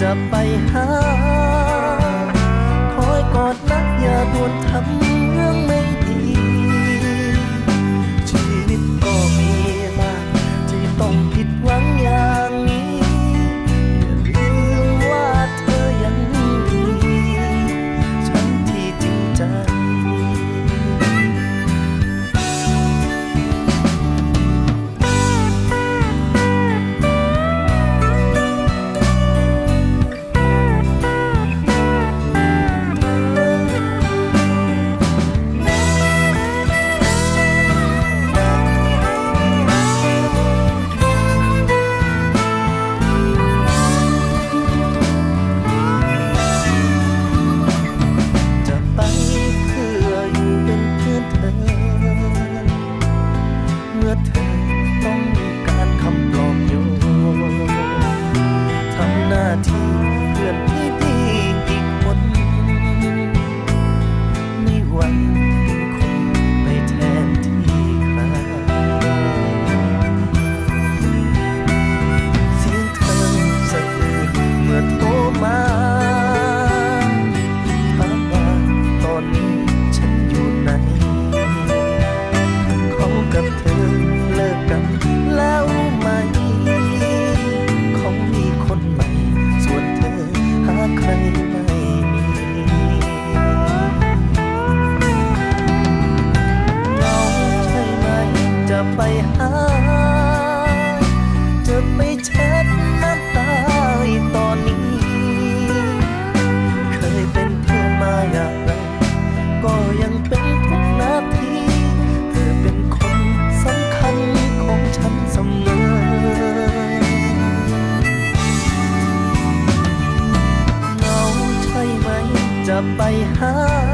จะไปหาคอยกอดนักอย่าด่วนทำเรื่องไม่ดีชีวิตก็มีมากที่ต้องผิดหวังอย่างนี้อย่าลืมว่าเธอยังมีฉันที่จริงใจไปหาจะไปเช็ดน้ำตาตอนนี้เคยเป็นเพื่อนมาอย่างไรก็ยังเป็นทุกนาทีเธอเป็นคนสำคัญของฉันเสมอเหงาใช่ไหมจะไปหา